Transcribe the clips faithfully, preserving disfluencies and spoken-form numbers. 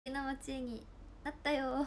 な街になったよ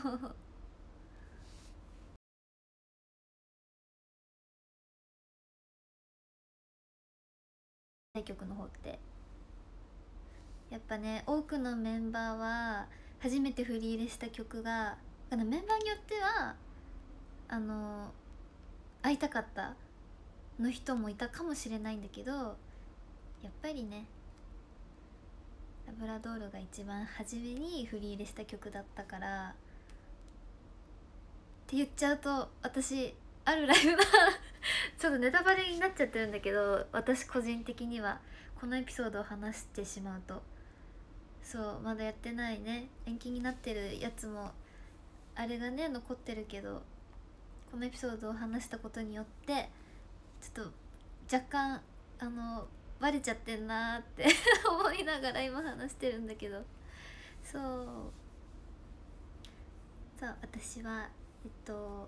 曲の方ってやっぱね、多くのメンバーは初めて振り入れした曲が、あのメンバーによってはあの会いたかったの人もいたかもしれないんだけど、やっぱりねラブラドールが一番初めに振り入れした曲だったから。って言っちゃうと私あるライブのちょっとネタバレになっちゃってるんだけど、私個人的にはこのエピソードを話してしまうと、そうまだやってないね、延期になってるやつもあれがね残ってるけど、このエピソードを話したことによってちょっと若干あのバレちゃってんなーって思いながら今話してるんだけど、そうそう私はえっと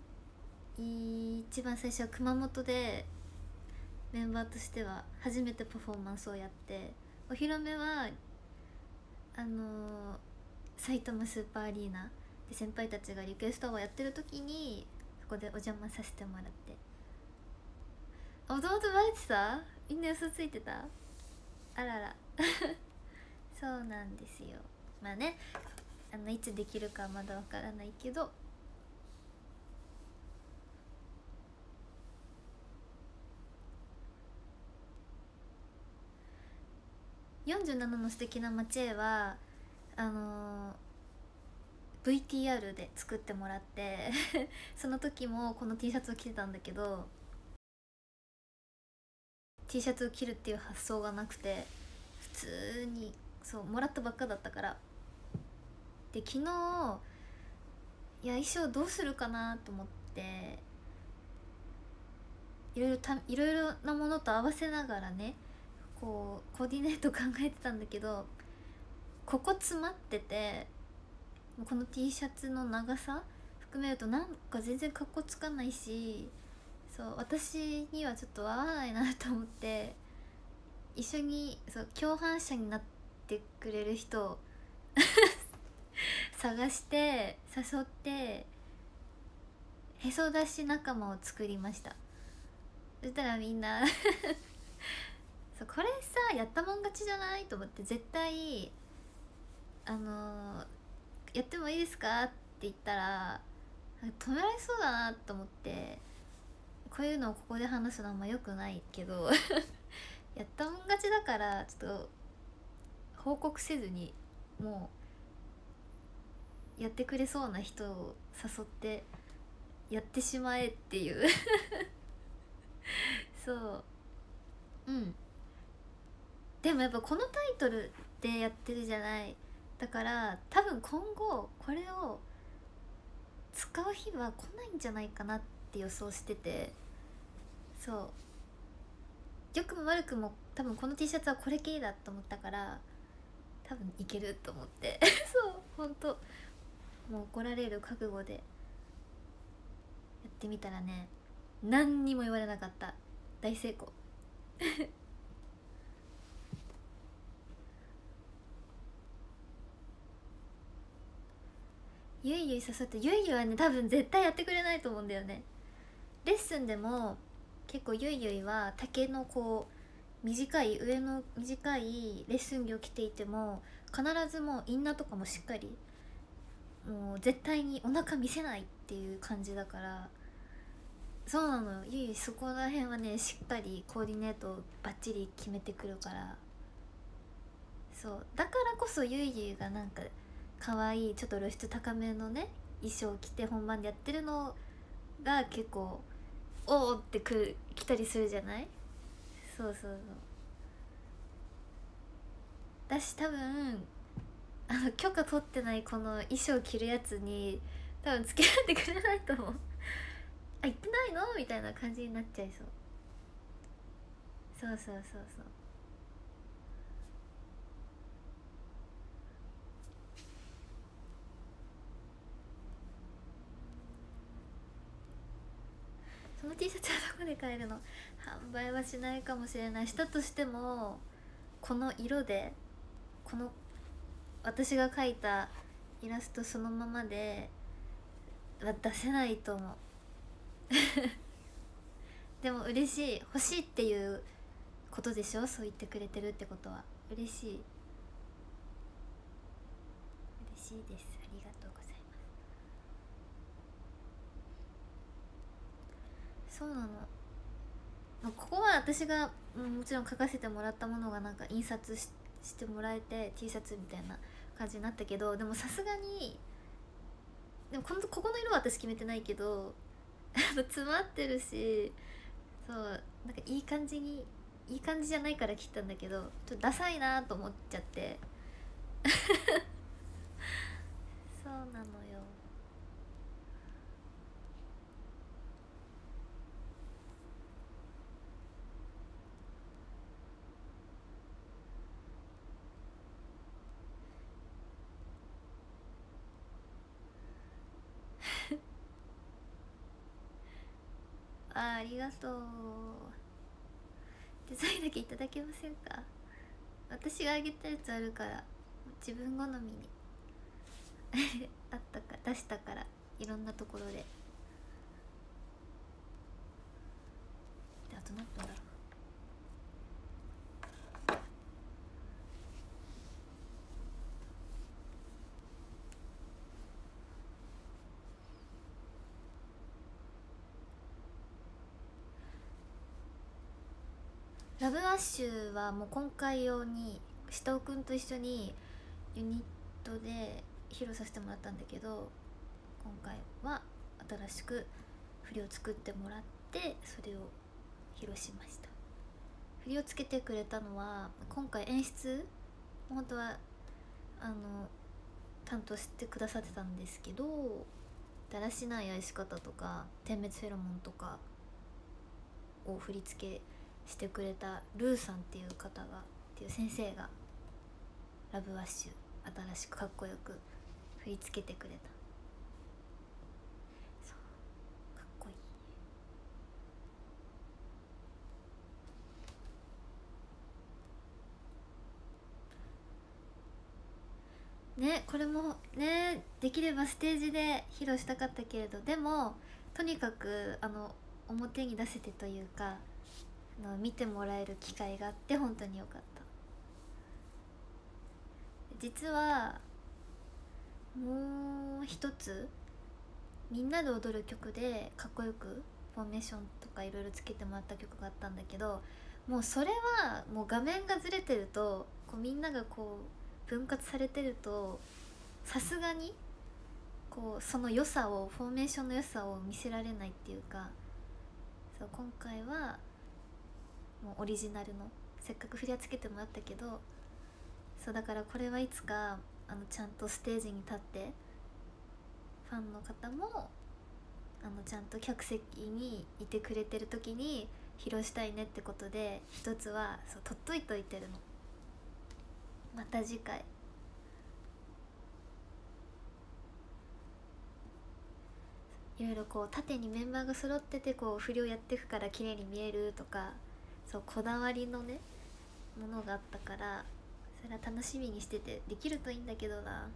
一番最初は熊本でメンバーとしては初めてパフォーマンスをやって、お披露目はあのー、埼玉スーパーアリーナで先輩たちがリクエストをやってる時にそこでお邪魔させてもらって。もともとバレてた？みんな嘘ついてた？あららそうなんですよ。まあね、あのいつできるかはまだわからないけど、よんじゅうななの素敵な街へはあのー、ブイティーアール で作ってもらってその時もこの T シャツを着てたんだけど、 T シャツを着るっていう発想がなくて、普通にそうもらったばっかだったから。で昨日、いや衣装どうするかなと思っていろいろたいろいろなものと合わせながらね、こうコーディネート考えてたんだけど、ここ詰まってて、この T シャツの長さ含めるとなんか全然かっこつかないし、そう私にはちょっと合わないなと思って、一緒にそう共犯者になってくれる人を探して誘ってへそ出し仲間を作りました。そしたらみんなそうこれさやったもん勝ちじゃないと思って、絶対あのー、やってもいいですかって言ったら止められそうだなと思って、こういうのをここで話すのはあんま良くないけどやったもん勝ちだからちょっと報告せずにもうやってくれそうな人を誘ってやってしまえっていうそううんでもやっぱこのタイトルでやってるじゃない。だから多分今後これを使う日は来ないんじゃないかなって予想してて、そう良くも悪くも多分この T シャツはこれ系だと思ったから、多分いけると思ってそうほんともう怒られる覚悟でやってみたらね、何にも言われなかった。大成功ゆいゆい誘って、ゆいゆいはね多分絶対やってくれないと思うんだよね。レッスンでも結構ゆいゆいは丈のこう短い上の短いレッスン着を着ていても必ずもうインナーとかもしっかり、もう絶対にお腹見せないっていう感じだから。そうなのよ、ゆいゆいそこら辺はねしっかりコーディネートをバッチリ決めてくるから。そうだからこそゆいゆいがなんか可愛いちょっと露出高めのね衣装を着て本番でやってるのが結構おおってくる来たりするじゃない。そうそうそうだし、多分あの許可取ってないこの衣装着るやつに多分付き合ってくれないと思うあ言ってないのみたいな感じになっちゃいそう。そうそうそうそうその T シャツはどこで買えるの？販売はしないかもしれない。したとしてもこの色でこの私が描いたイラストそのままでは出せないと思うでも嬉しい、欲しいっていうことでしょ、そう言ってくれてるってことは嬉しい、嬉しいです。ありがとうございます。そうなの、ここは私がもちろん書かせてもらったものがなんか印刷 し, してもらえて T シャツみたいな感じになったけど、でもさすがにでもこのここの色は私決めてないけど詰まってるし、そうなんかいい感じにいい感じじゃないから切ったんだけど、ちょっとダサいなと思っちゃってそうなのよ。あ、ありがとう。デザインだけいただけませんか。私があげたやつあるから自分好みにあったか出したから、いろんなところで。であと何分だろう。ラブアッシュはもう今回用に下尾くんと一緒にユニットで披露させてもらったんだけど、今回は新しく振りを作ってもらってそれを披露しました。振りをつけてくれたのは今回演出本当はあの担当してくださってたんですけど、だらしない愛し方とか点滅フェロモンとかを振り付けしてくれたルーさんっていう方がっていう先生がラブアッシュ新しくかっこよく振り付けてくれた。そうかっこいいね。これもねできればステージで披露したかったけれど、でもとにかくあの表に出せてというかの見てもらえる機会があって本当に良かった。実はもう一つみんなで踊る曲でかっこよくフォーメーションとかいろいろつけてもらった曲があったんだけど、もうそれはもう画面がずれてるとこうみんながこう分割されてるとさすがにこうその良さをフォーメーションの良さを見せられないっていうか、そう今回はもうオリジナルのせっかく振りはつけてもらったけど、そうだからこれはいつかあのちゃんとステージに立ってファンの方もあのちゃんと客席にいてくれてる時に披露したいねってことで一つはそう取っといといてるの。また次回いろいろこう縦にメンバーが揃っててこう振りをやっていくから綺麗に見えるとか、そうこだわりのねものがあったから、それは楽しみにしててできるといいんだけどな。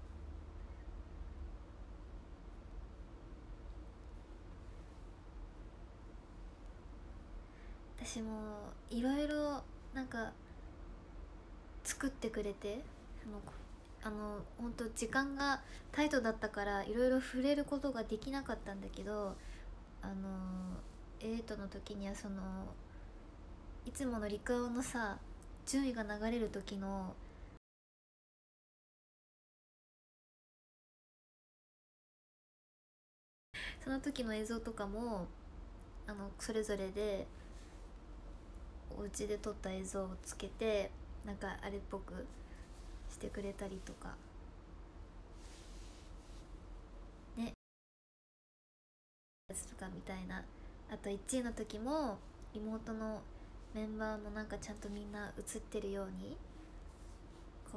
私もいろいろなんか作ってくれて、あのあの本当時間がタイトだったからいろいろ触れることができなかったんだけど、あのエイトの時にはそのいつものリカオのさ順位が流れる時のその時の映像とかもあのそれぞれでお家で撮った映像をつけてなんかあれっぽくしてくれたりとかね、やつとかみたいな。あといちいの時も妹のメンバーもなんかちゃんとみんな映ってるようにこ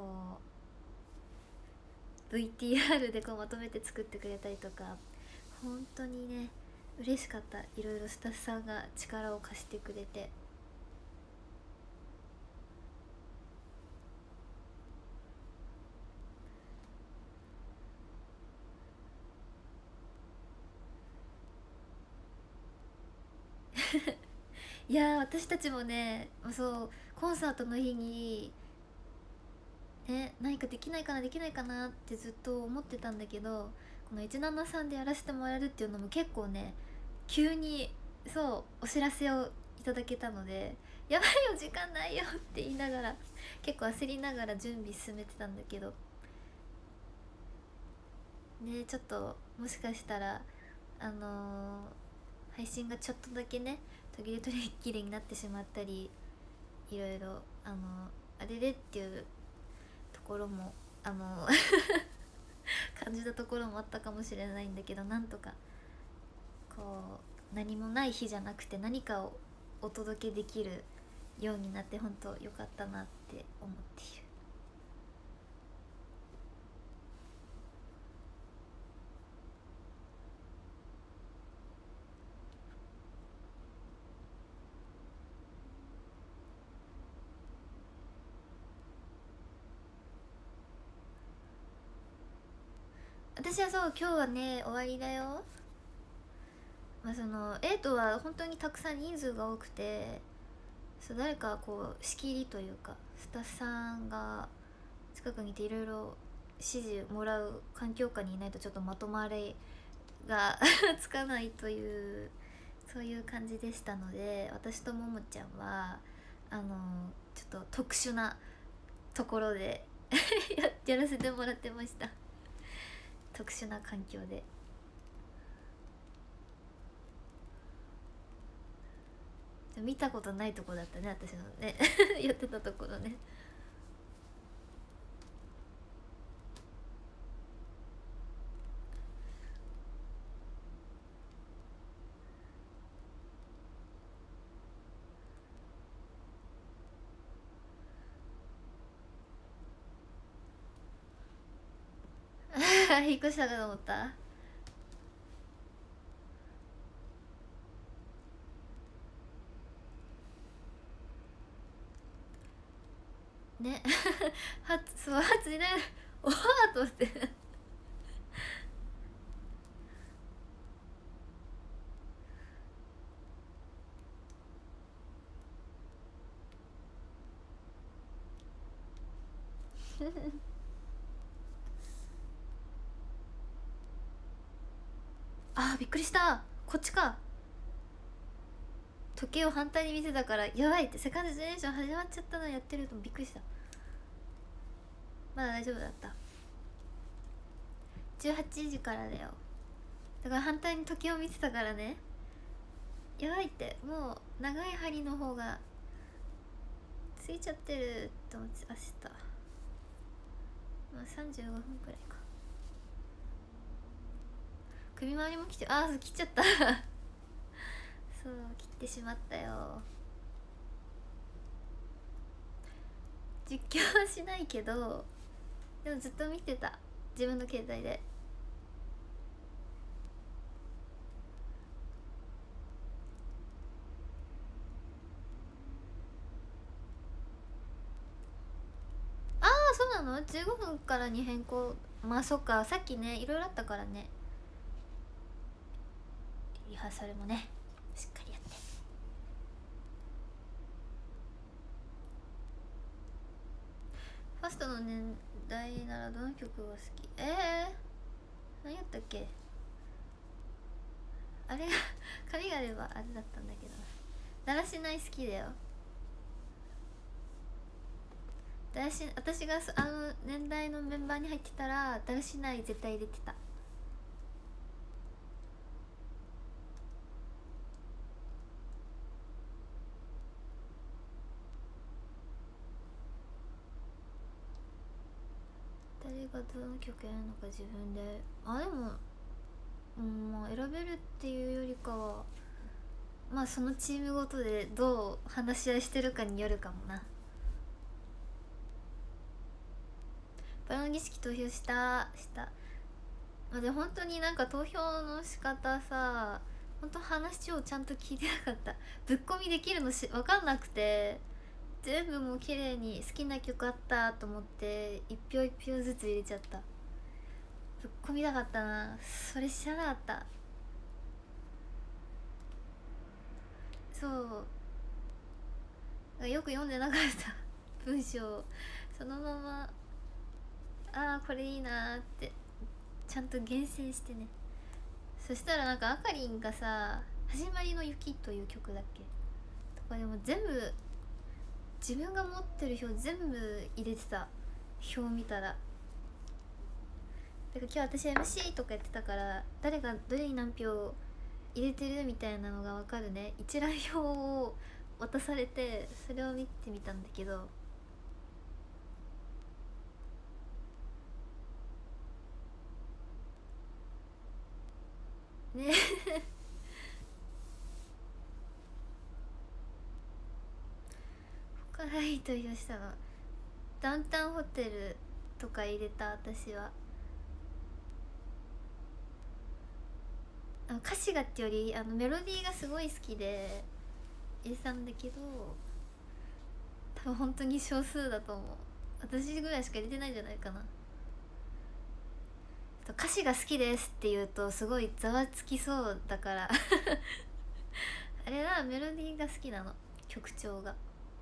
う ブイティーアール でこうまとめて作ってくれたりとか、本当にね嬉しかった。いろいろスタッフさんが力を貸してくれて。 いやー私たちもね、そうコンサートの日にね、何かできないかなできないかなってずっと思ってたんだけど、このいちななさんでやらせてもらえるっていうのも結構ね、急にそうお知らせをいただけたので、やばいよ時間ないよって言いながら結構焦りながら準備進めてたんだけどね、ちょっともしかしたらあのー配信がちょっとだけね途切れ途切れになってしまったり、いろいろあのーあれれっていうところもあの感じたところもあったかもしれないんだけど、なんとかこう何もない日じゃなくて何かをお届けできるようになって本当良かったなって思っている。私はそう今日はね終わりだよ。まあそのエイトは本当にたくさん人数が多くて、そう誰かこう仕切りというかスタッフさんが近くにいていろいろ指示もらう環境下にいないとちょっとまとまりがつかないというそういう感じでしたので、私とももちゃんはあのちょっと特殊なところでややらせてもらってました。特殊な環境で。見たことないとこだったね私のねやってたところね。引っ越したかと思った。ね初そう初にねおわーと思ってあーびっくりした、こっちか。時計を反対に見てたからやばいって、セカンドジェネレーション始まっちゃったのやってるとびっくりした。まだ大丈夫だった。じゅうはちじからだよ。だから反対に時計を見てたからね、やばいって、もう長い針の方がついちゃってると思って明日、まあ、さんじゅうごふんくらいか。首周りも来て、ああ切っちゃったそう切ってしまったよ。実況はしないけどでもずっと見てた、自分の携帯で。ああそうなの、じゅうごふんからに変更。まあそっか、さっきねいろいろあったからね。リハーサルもねしっかりやって。ファーストの年代ならどの曲が好き？ええー、何やったっけあれが髪があればあれだったんだけど、だらしない好きだよ。だらし私があの年代のメンバーに入ってたらだらしない絶対出てた。誰がどの曲やるのか自分で、あでもうんまあ選べるっていうよりかはまあそのチームごとでどう話し合いしてるかによるかもな。バラの儀式投票したしたまあ、で本当になんか投票の仕方さ、本当話をちゃんと聞いてなかった。ぶっ込みできるのし分かんなくて、全部もう綺麗に好きな曲あったと思って一票一票ずつ入れちゃった。ぶっ込みたかったな、それ知らなかった。そうよく読んでなかった文章をそのまま、ああこれいいなーってちゃんと厳選してね。そしたらなんかあかりんがさ「始まりの雪」という曲だっけとかでも全部自分が持ってる表全部入れてた。表見たらだから今日私 エムシー とかやってたから誰がどれに何票入れてるみたいなのが分かるね一覧表を渡されてそれを見てみたんだけどね他ないと言したのダウンタウンホテルとか入れた私は。あの歌詞がってよりあのメロディーがすごい好きで入れたんだけど多分本当に少数だと思う。私ぐらいしか入れてないんじゃないかな。歌詞が好きですって言うとすごいざわつきそうだからあれはメロディーが好きなの曲調が。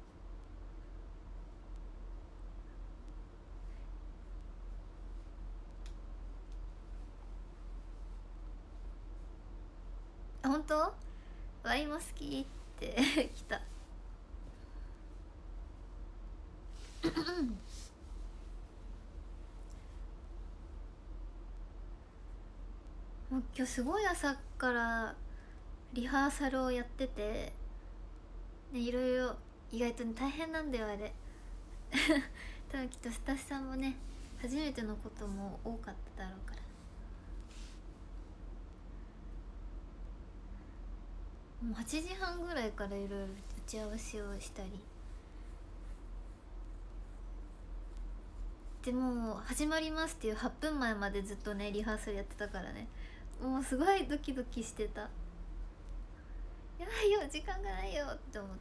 あ本当ワイも好きって来たもう今日すごい朝からリハーサルをやってて、ね、いろいろ意外と、ね、大変なんだよあれ多分きっとスタッフさんもね初めてのことも多かっただろうからもうはちじはんぐらいからいろいろ打ち合わせをしたりでもう始まりますっていうはっぷんまえまでずっとねリハーサルやってたからねもうすごいドキドキしてた。やばいよ時間がないよって思って。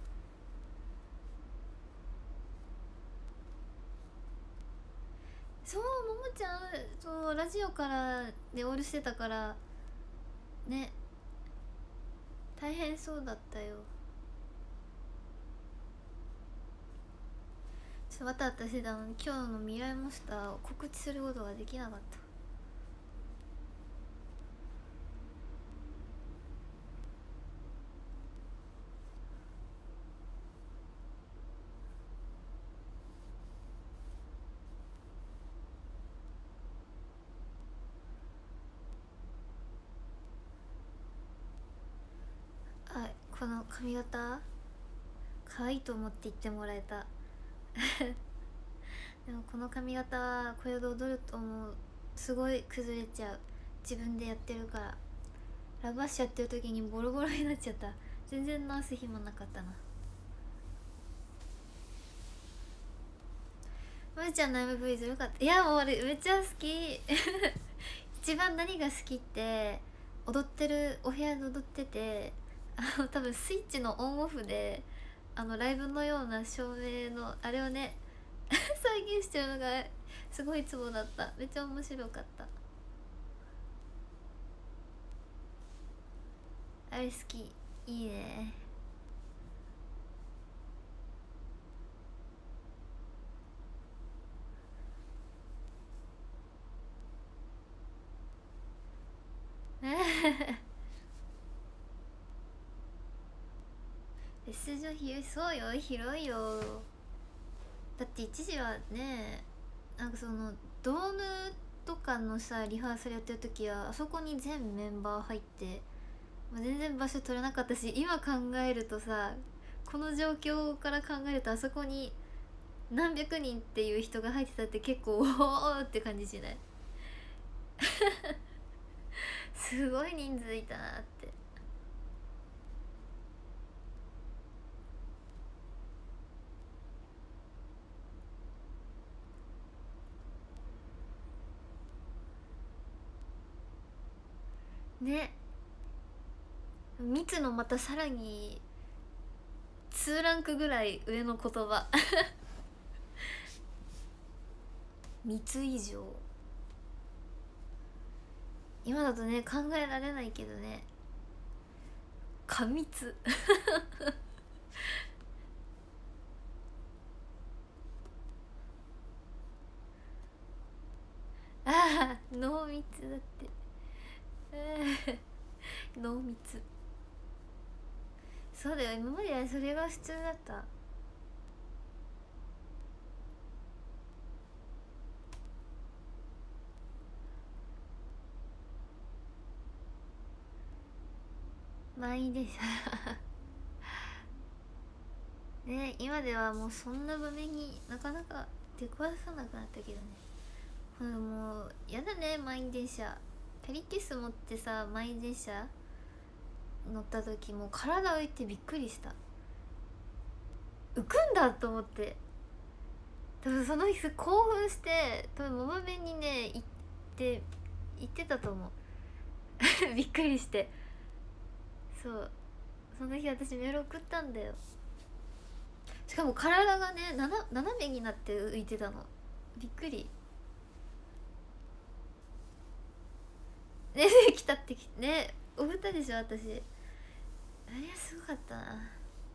そうももちゃんそうラジオからでオールしてたからね大変そうだったよ。ちょっとまた私だ今日の未来モンスターを告知することができなかった。あこの髪型可愛いと思って言ってもらえたでもこの髪型はこれで踊ると思うすごい崩れちゃう自分でやってるから。ラバッシュやってる時にボロボロになっちゃった。全然直す暇なかったな。まるちゃんの エムブイ ずるかった。いやもう俺めっちゃ好き一番何が好きって踊ってるお部屋で踊っててあの多分スイッチのオンオフであのライブのような照明のあれをね再現してるのがすごいツボだった。めっちゃ面白かった。あれ好きいいねレッスン場広いそうよ広いよ。だって一時はねなんかそのドームとかのさリハーサルやってる時はあそこに全メンバー入って、まあ、全然場所取れなかったし今考えるとさこの状況から考えるとあそこに何百人っていう人が入ってたって結構おおって感じしないすごい人数いたなってね。密のまたさらににランクぐらい上の言葉密以上今だとね考えられないけどね過密濃密だって濃密。そうだよ、今まではそれが普通だった。満員電車ね、今ではもうそんな場面になかなか出くわさなくなったけどね。うん、もうやだね、満員電車。キャリケース持ってさ、満員電車乗った時もう体浮いてびっくりした。浮くんだと思って。多分その日興奮して多分モバメンにね行って行ってたと思うびっくりして。そう、その日私メール送ったんだよ。しかも体がねなな斜めになって浮いてたの。びっくり。ねえ来たってきね、送ったでしょ私。あれはすごかったな。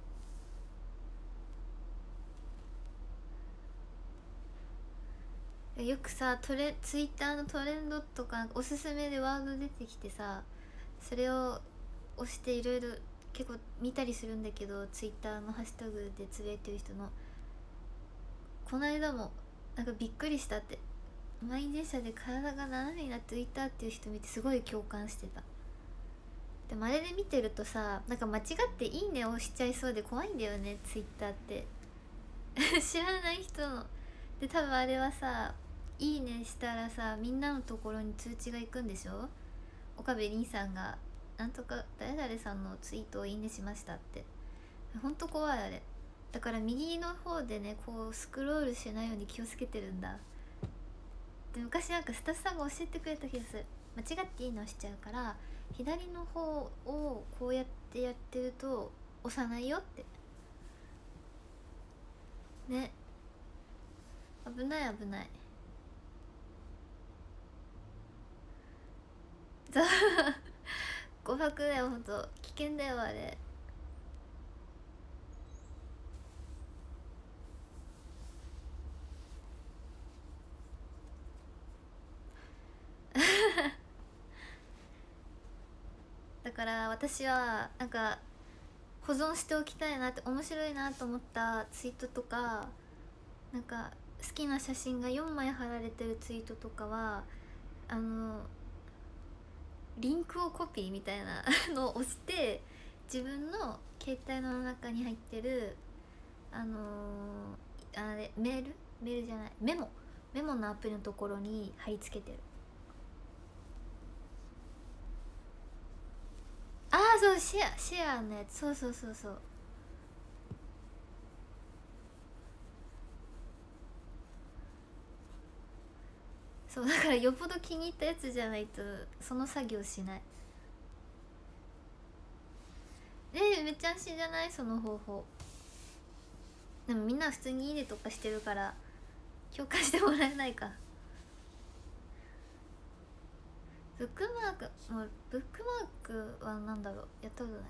よくさトレツイッターのトレンドとかおすすめでワード出てきてさ、それを押していろいろ結構見たりするんだけど、ツイッターのハッシュタグでつぶやいてる人の。この間もなんかびっくりしたって、満員電車で体が斜めになって浮いたっていう人見てすごい共感してた。でもあれで見てるとさ、なんか間違っていいね押しちゃいそうで怖いんだよね、ツイッターって知らない人ので、多分あれはさ、いいねしたらさみんなのところに通知が行くんでしょ。岡部凛さんがなんとか誰々さんのツイートをいいねしましたって。ほんと怖いあれ。だから右の方でねこうスクロールしないように気をつけてるんだ。で昔なんかスタッフさんが教えてくれた気がする。間違っていいの押しちゃうから左の方をこうやってやってると押さないよってね。危ない危ない。誤白だよ、ほんと危険だよあれだから私はなんか保存しておきたいなって、面白いなと思ったツイートとか、なんか好きな写真がよんまい貼られてるツイートとかはあのリンクをコピーみたいなのを押して自分の携帯の中に入ってるあのー、あれメールメールじゃないメモメモのアプリのところに貼り付けてる。ああそう、シェアシェアのやつ、そうそうそうそう。そうだからよっぽど気に入ったやつじゃないとその作業しない。えめっちゃ安心じゃないその方法。でもみんな普通にいいねとかしてるから共感してもらえないか。ブックマークもうブックマークはなんだろう、やったことないな。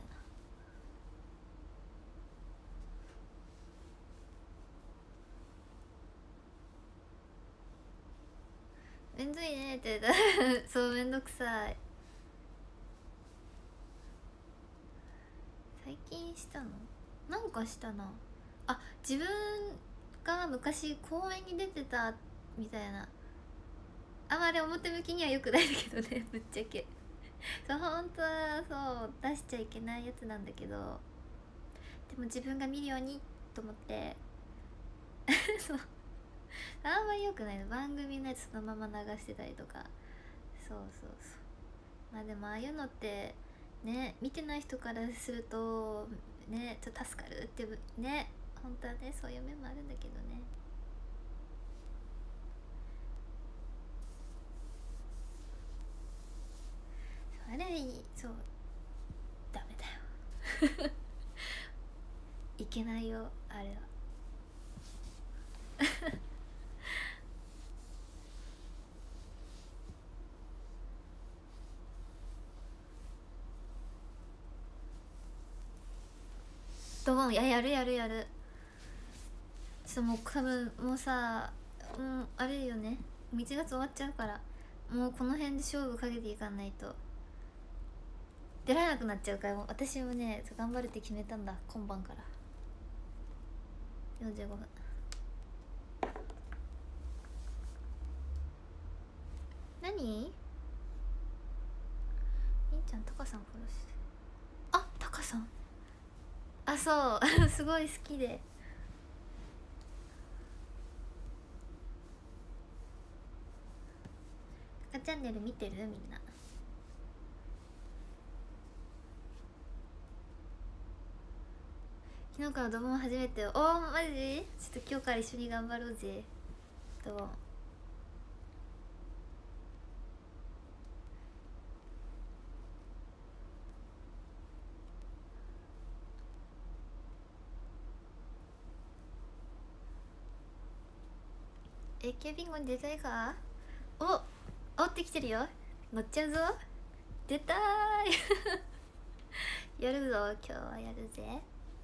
めんどいねって言ったそうめんどくさい。最近したのなんかしたなあ、自分が昔公園に出てたみたいな。あまり表向きにはよくないんだけどねぶっちゃけそう本当はそう出しちゃいけないやつなんだけど、でも自分が見るようにと思ってそうあんまりよくないの、番組のやつそのまま流してたりとか。そうそうそう。まあでもああいうのってね見てない人からするとねちょっと助かるってね、本当はねそういう面もあるんだけどね。あれそうダメだよいけないよあれはドボン、いややるやるやる。ちょっともう多分もうさ、うんあれよね、いちがつ終わっちゃうからもうこの辺で勝負かけていかないと出られなくなっちゃうから、もう私もね頑張るって決めたんだ、今晩から。よんじゅうごふん。何？みんちゃんタカさんフォローして。あ、タカさん、あ、そうすごい好きで。タカチャンネル見てる？みんな。昨日からドボン初めて。おーマジ？ちょっと今日から一緒に頑張ろうぜ、ドボン。え、ケビンゴに出たいか？お、おってきてるよ。乗っちゃうぞ。出たーいやるぞ、今日はやるぜ。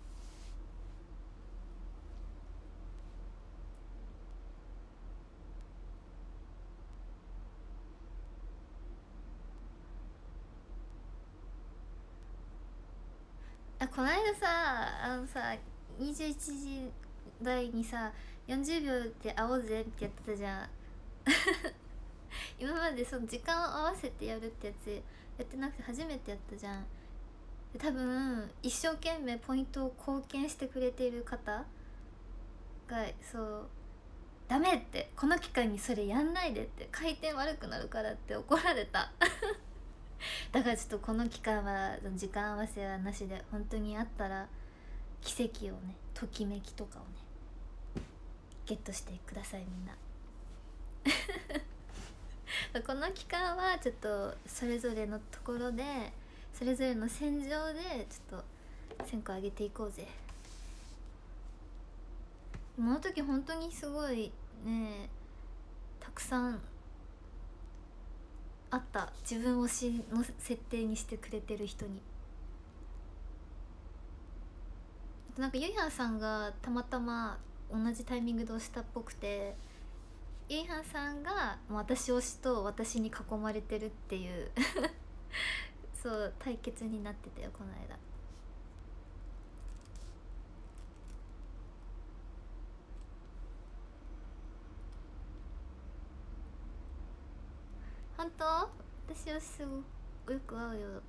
あ、この間さ、あのさにじゅういちじ台にさよんじゅうびょうで会おうぜってやってたじゃん今までその時間を合わせてやるってやつやってなくて初めてやったじゃん。多分一生懸命ポイントを貢献してくれている方が、そうダメって、この期間にそれやんないでって、回転悪くなるからって怒られただからちょっとこの期間は時間合わせはなしで、本当にあったら奇跡をね、ときめきとかをねゲットしてください、みんなこの期間はちょっとそれぞれのところでそれぞれの戦場でちょっと戦果上げていこうぜ。この時本当にすごいね、たくさんあった、自分推しの設定にしてくれてる人に。なんかゆいはんさんがたまたま同じタイミングで押したっぽくて、ゆいはんさんが私推しと私に囲まれてるっていうそう対決になってたよ、この間。本当？私推しすごよく合うよ、だって。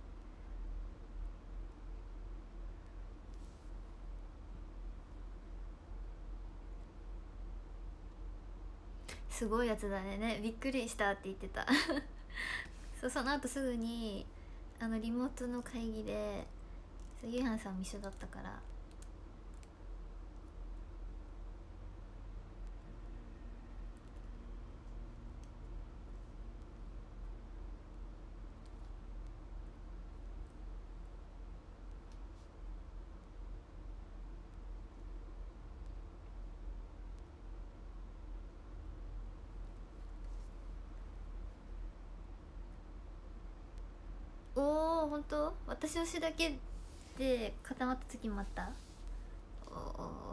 すごいやつだね、びっくりしたって言ってたそう、その後すぐにあのリモートの会議でゆいはんさんも一緒だったから、おお本当？私推しだけで固まった時もあった。おお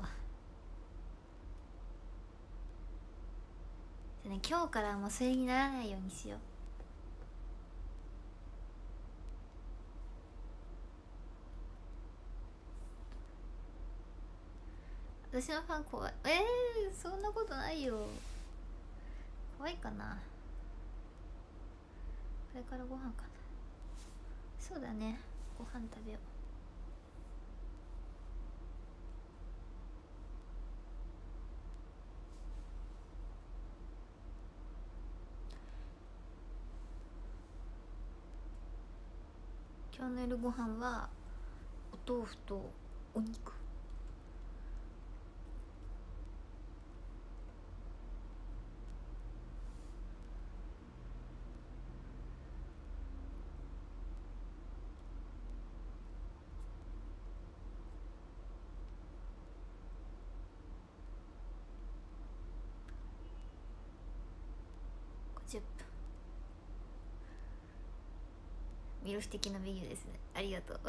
じゃあね、今日からもうそれにならないようにしよう。私のファン怖い。えー、そんなことないよ。怖いかな。これからご飯かな。そうだね、ご飯食べよう。今日の夜ご飯はお豆腐とお肉。じゅっぷん。ミルフ的なメニューですね、ありがとう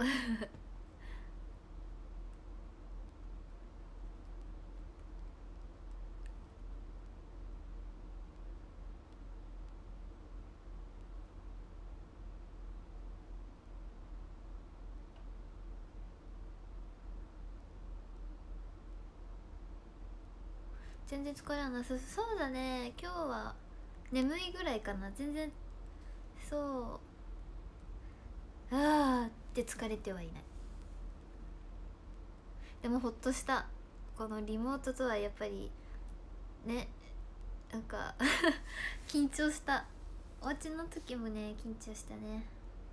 全然疲れはなさそう。そうだね、今日は眠いぐらいかな。全然そうあーって疲れてはいない。でもほっとした。このリモートとはやっぱりね、なんか緊張した。お家の時もね緊張したね。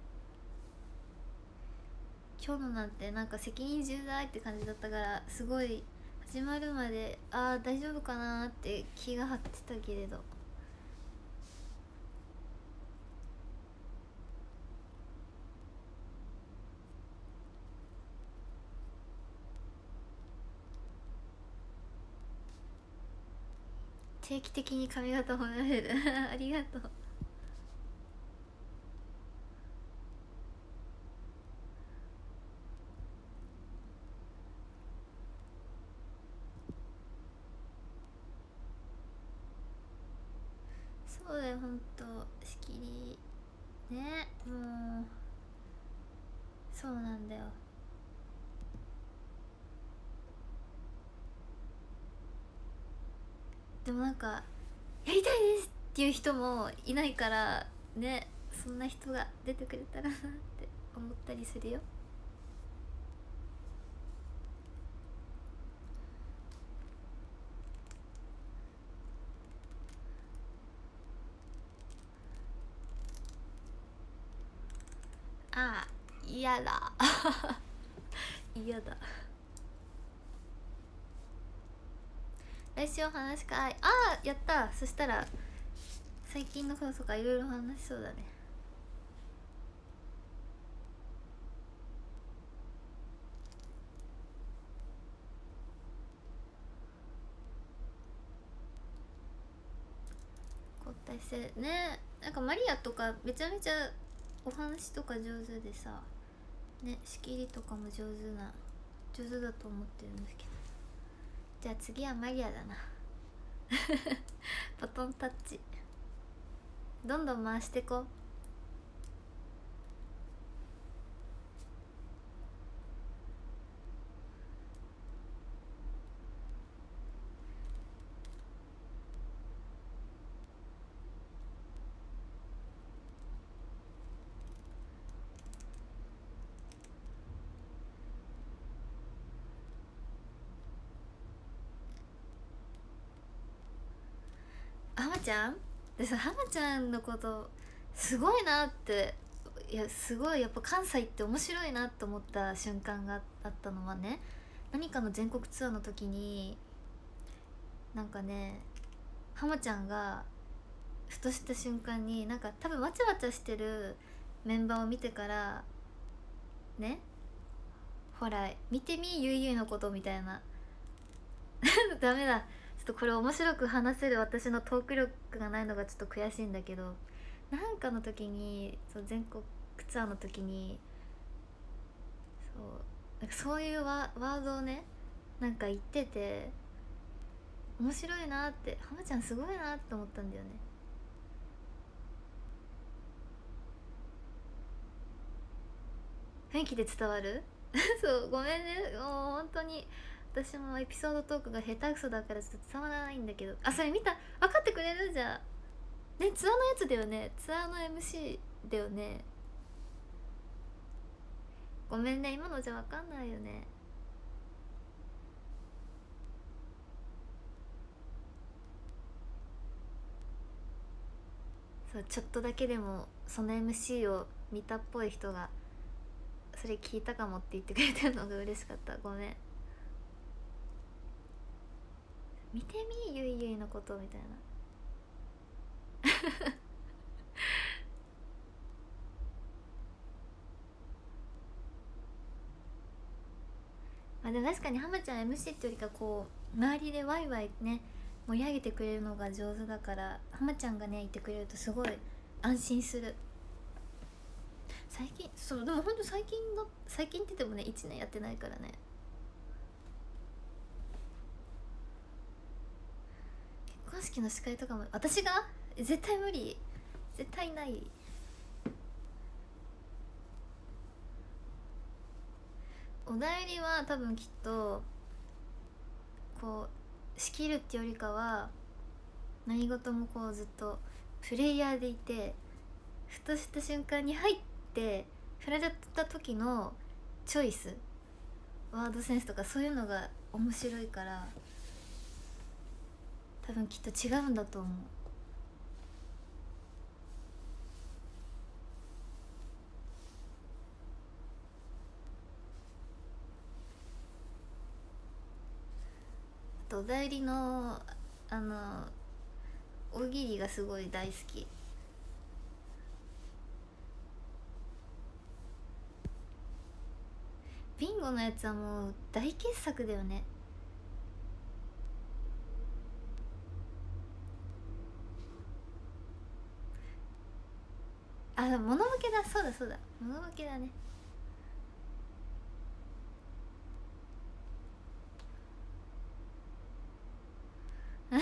今日のなんてなんか責任重大って感じだったから、すごい始まるまでああ大丈夫かなーって気が張ってたけれど、定期的に髪型褒められるありがとう。そうだよ、ほんとしきりね。もうそうなんだよ。でもなんかやりたいですっていう人もいないからね、そんな人が出てくれたらなって思ったりするよ。ああ嫌だ嫌だ。来週お話し会、ああやった。そしたら最近のこととかいろいろ話しそうだね。交代してね。なんかマリアとかめちゃめちゃお話とか上手でさね、仕切りとかも上手な上手だと思ってるんですけど、じゃあ次はマリアだなバトンタッチどんどん回してこ。浜ちゃんでさ、浜ちゃんのことすごいなって、いやすごいやっぱ関西って面白いなって思った瞬間があったのはね、何かの全国ツアーの時になんかね、浜ちゃんがふとした瞬間になんか多分わちゃわちゃしてるメンバーを見てからね、ほら見てみゆいゆいのことみたいなダメだ、ちょっとこれ面白く話せる私のトーク力がないのがちょっと悔しいんだけど、なんかの時にそう全国ツアーの時にそうなんかそういうワワードをねなんか言ってて面白いなって、浜ちゃんすごいなって思ったんだよね。雰囲気で伝わるそうごめんね、もう本当に私もエピソードトークが下手くそだからちょっと伝わらないんだけど、あそれ見た、分かってくれる？じゃあね、ツアーのやつだよね、ツアーの エムシー だよね。ごめんね、今のじゃ分かんないよね。そうちょっとだけでもその エムシー を見たっぽい人がそれ聞いたかもって言ってくれてるのが嬉しかった。ごめん。見てみゆいゆいのことみたいなまあでも確かに浜ちゃん エムシー ってよりかこう周りでワイワイね盛り上げてくれるのが上手だから、浜ちゃんがねいてくれるとすごい安心する。最近そうでもほんと最近の最近って言ってもねいちねんやってないからね。結婚式の司会とかも私が絶対無理、絶対ない。お題りは多分きっとこ仕切るってよりかは何事もこうずっとプレイヤーでいて、ふとした瞬間に入って振られた時のチョイス、ワードセンスとかそういうのが面白いから、多分きっと違うんだと思う。あとおだいりのあの大喜利がすごい大好き。ビンゴのやつはもう大傑作だよね。あ、モノボケだ、そうだそうだ、モノボケだね。寿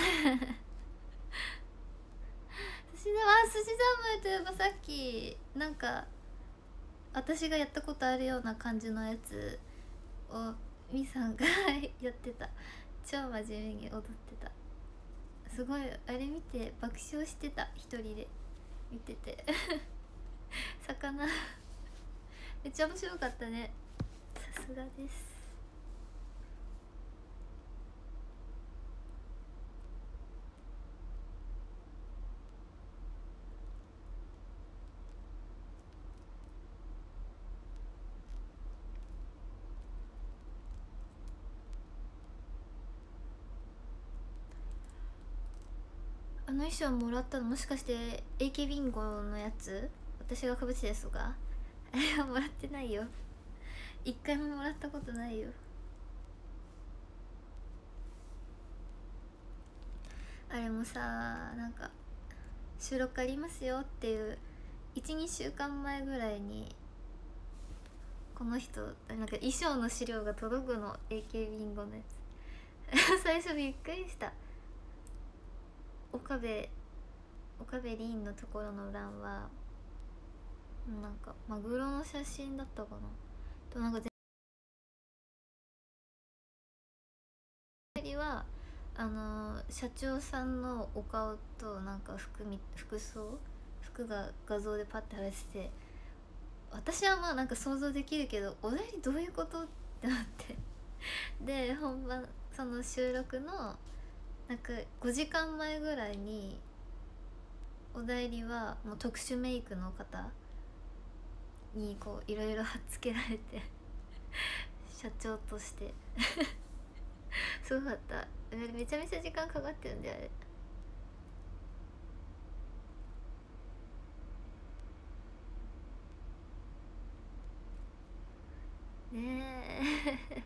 司だわ、寿司三昧といえばさっきなんか私がやったことあるような感じのやつをみさんがやってた。超真面目に踊ってた。すごいあれ見て爆笑してた、一人で見てて魚めっちゃ面白かったね。さすがです。あの衣装もらったのもしかして エーケー ビンゴのやつ、私がかぶってたやつとかあれはもらってないよ。一回ももらったことないよ。あれもさ、なんか収録ありますよっていういちにしゅうかんまえぐらいにこの人なんか衣装の資料が届くの、 エーケー ビンゴのやつ最初びっくりした。岡部岡部凛のところの欄はなんかマグロの写真だったかなと、なんか全体はあのー社長さんのお顔となんか服み服装服が画像でパッて貼られてて、私はまあなんか想像できるけどおだいりどういうことってなってで本番その収録のなんかごじかんまえぐらいにおだいりはもう特殊メイクの方にこういろいろ貼っつけられて社長としてすごかった。めちゃめちゃ時間かかってるんだよあれ。ねえ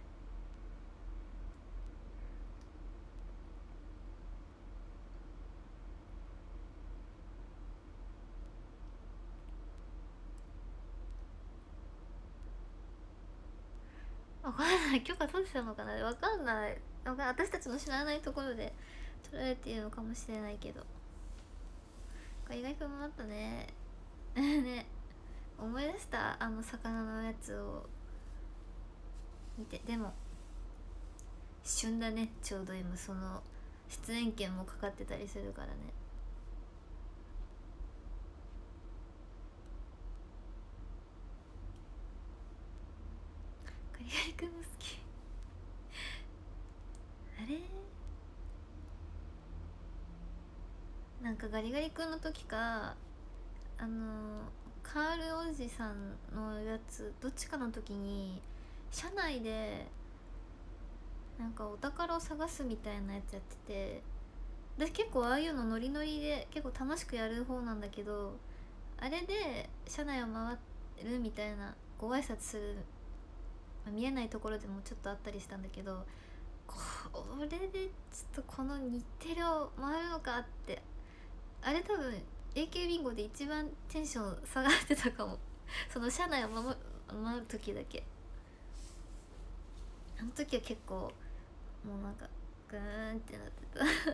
わかんない、許可取ってたのかな、わかんない。私たちの知らないところで取られているのかもしれないけど、意外ともあったねね、思い出したあの魚のやつを見て。でも旬だね、ちょうど今その出演権もかかってたりするからね。ガリガリ君も好きあれなんかガリガリ君の時かあのカールおじさんのやつどっちかの時に車内でなんかお宝を探すみたいなやつやってて、私結構ああいうのノリノリで結構楽しくやる方なんだけど、あれで車内を回るみたいなご挨拶する、まあ、見えないところでもちょっとあったりしたんだけど、これでちょっとこの日テレを回るのかって、あれ多分 エーケー ビンゴで一番テンション下がってたかもその車内を守る回る時だけ。あの時は結構もうなんかグーンってなって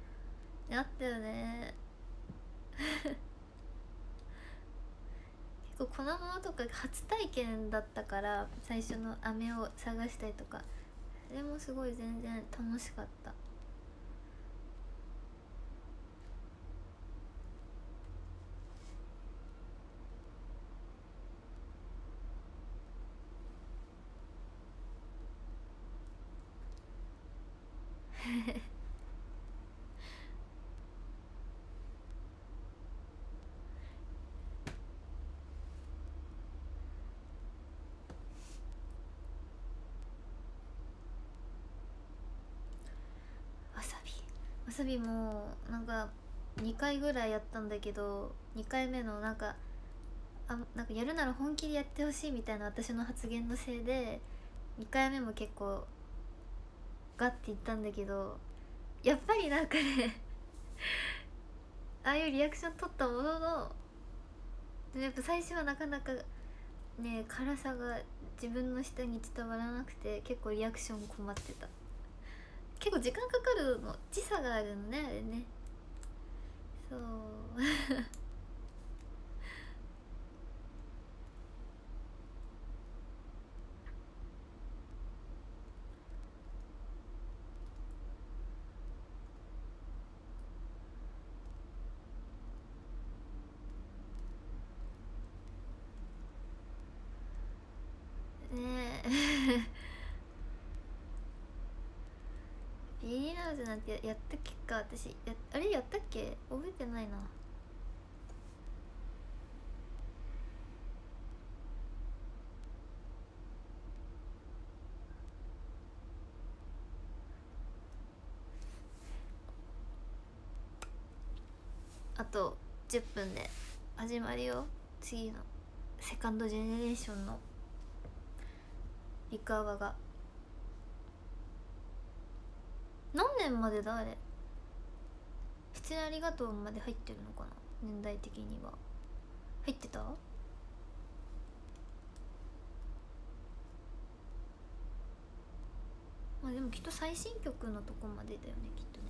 たあったよね結結構粉ものとか初体験だったから、最初の飴を探したりとか、それもすごい全然楽しかった。わさびわさびもなんかにかいぐらいやったんだけど、にかいめのなんかあなんかやるなら本気でやってほしいみたいな私の発言のせいでにかいめも結構ガッていったんだけど、やっぱりなんかねああいうリアクション取ったものの、でもやっぱ最初はなかなかね辛さが自分の舌に伝わらなくて、結構リアクション困ってた。結構時間かかるの、時差があるのねあれね。そうねえビリーナウズなんて や, やったっけか私や、あれやったっけ覚えてないな。あとじゅっぷんで始まるよ、次のセカンドジェネレーションのリカワが。何年までだあれ。失礼ありがとうまで入ってるのかな、年代的には。入ってた？まあでもきっと最新曲のとこまでだよねきっとね。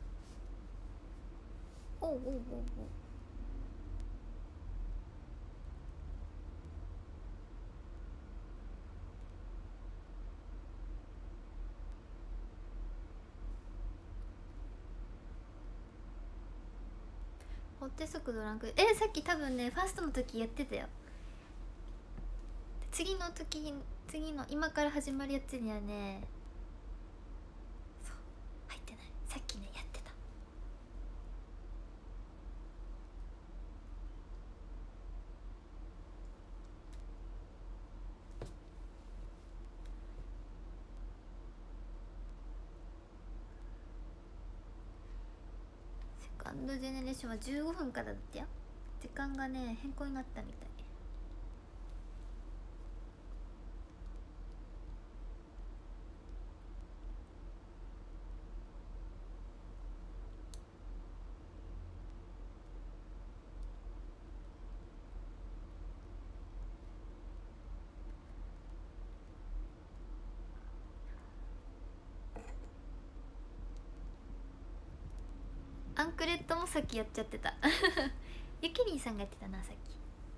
おうおうおうおう。追って速度ランク、えさっき多分ねファーストの時やってたよ。次の時次の今から始まるやつにはね、そう入ってない。さっきねやってた。セカンドジェネレーションはじゅうごふんからだってよ。時間がね変更になったみたい。アンクレットもさっきやっちゃってたゆきりんさんがやってたなさっき。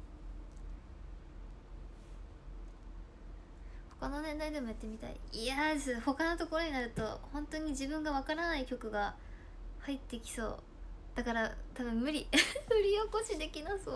他の年代でもやってみたい。いやー他のところになると本当に自分がわからない曲が入ってきそうだから多分無理振り起こしできなそう。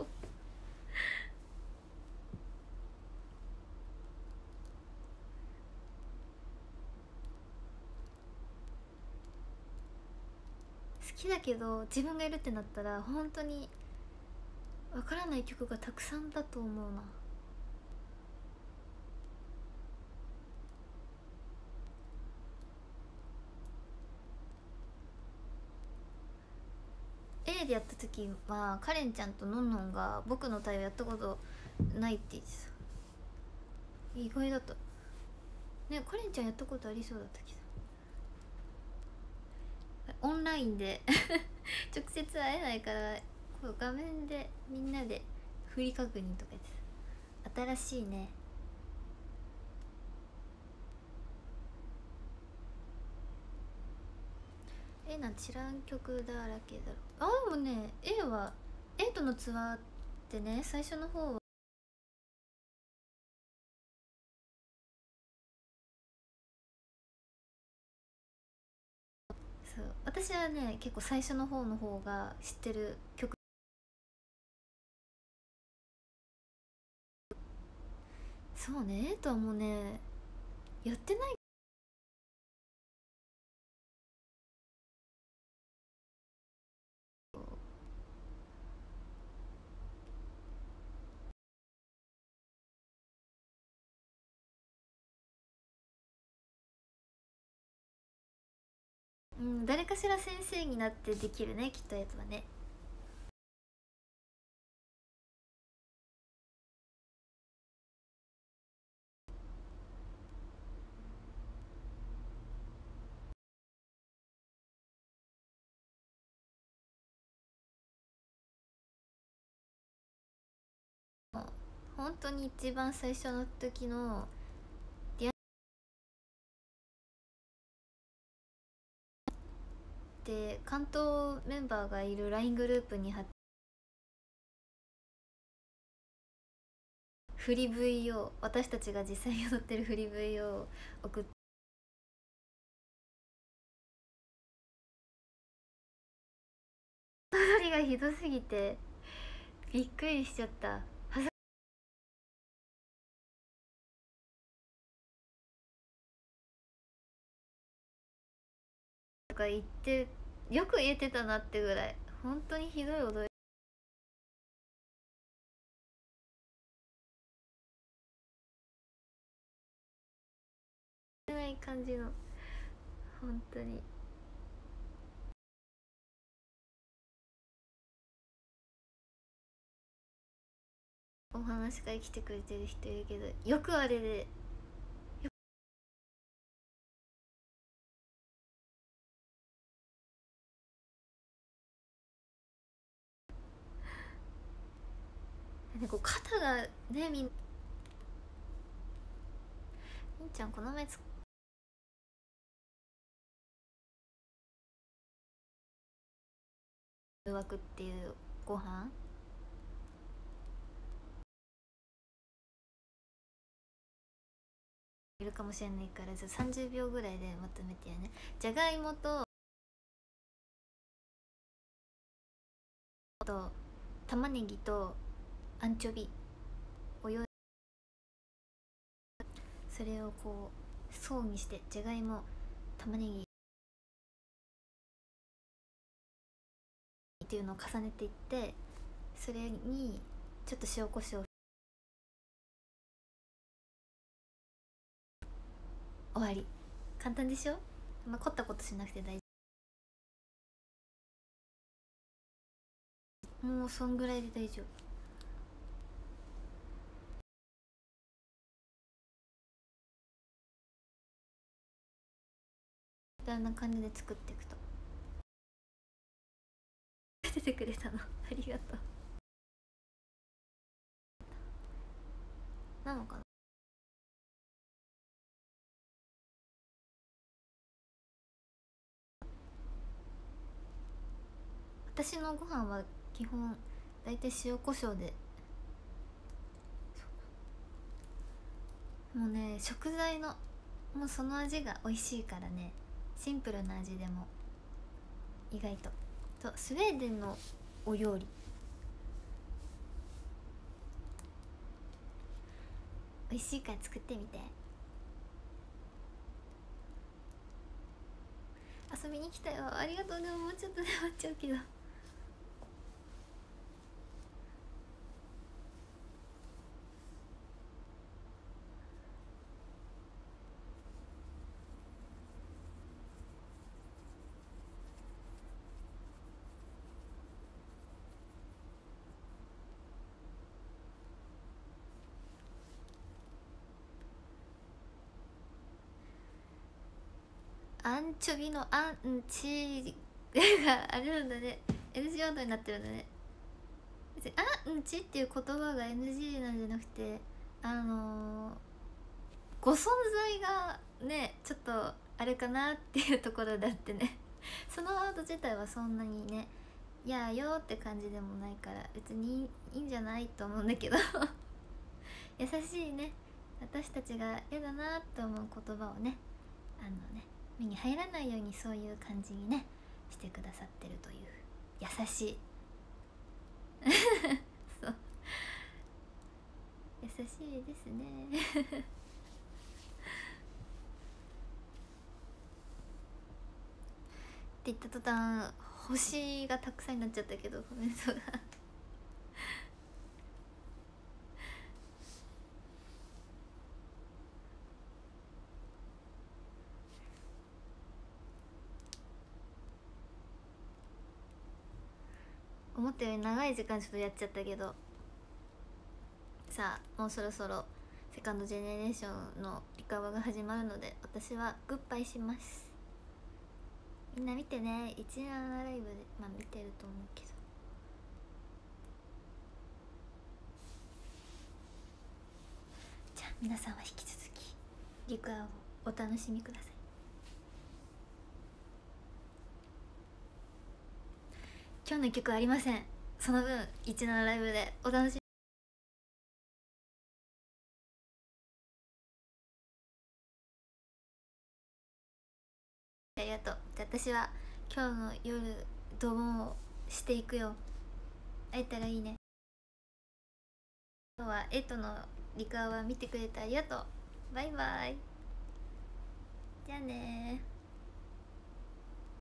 好きだけど自分がいるってなったら本当にわからない曲がたくさんだと思うな。A でやった時はカレンちゃんとのんのんが僕の対応やったことないって言ってた。意外だったね。カレンちゃんやったことありそうだったけど、オンラインで直接会えないからこう画面でみんなで振り確認とか言ってた。新しいね。A なんて知らん曲だらけだろ。あでもね A は A とのツアーってね最初の方は私はね結構最初の方の方が知ってる曲。そうね、えとはもうねやってない。うん、誰かしら先生になってできるねきっとエとはね。本当に一番最初の時ので関東メンバーがいる ライン グループに貼って振り V を、私たちが実際に踊ってる振り V を送って、踊りがひどすぎてびっくりしちゃった。とか言ってよく言えてたなってぐらい本当にひどい踊り。ない感じの本当に。お話会来てくれてる人いるけどよくあれでね、こう肩がねみんみんちゃんこの前つ枠っていうご飯いるかもしれないからじゃあさんじゅうびょうぐらいでまとめてやね。じゃがいもとと玉ねぎとアンチョビおよそれをこう層にしてじゃがいも玉ねぎっていうのを重ねていってそれにちょっと塩コショウ終わり。簡単でしょ。まあ、凝ったことしなくて大丈夫。もうそんぐらいで大丈夫。あんな感じで作っていくと出てくれたのありがとう。なのかな。私のご飯は基本大体塩コショウで、もうね食材のもうその味が美味しいからねシンプルな味でも意外ととスウェーデンのお料理美味しいから作ってみて。遊びに来たよありがとう。でももうちょっとで終わっちゃうけどアンチョビのアンチがあるんだね。 エヌジー ワードになってるんだね。別にアンチっていう言葉が エヌジー なんじゃなくてあのー、ご存在がねちょっとあれかなっていうところであってねそのワード自体はそんなにねいやよって感じでもないから別にいいんじゃないと思うんだけど優しいね私たちが嫌だなと思う言葉をねあのね目に入らないようにそういう感じにねしてくださってるという優しいそう優しいですねって言った途端星がたくさんになっちゃったけどごめんそうだ思ったより長い時間ちょっとやっちゃったけど、さあもうそろそろセカンドジェネレーションのリカバが始まるので、私はグッバイします。みんな見てね。いちじゅうななライブでまあ見てると思うけど、じゃあ皆さんは引き続きリクアをお楽しみください。今日の曲ありません。その分いちじゅうななライブでお楽しみ。ありがとう。じゃあ私は今日の夜ドボンをしていくよ。会えたらいいね。今日はエイトのリカは見てくれてありがとう。バイバイ。じゃあねー。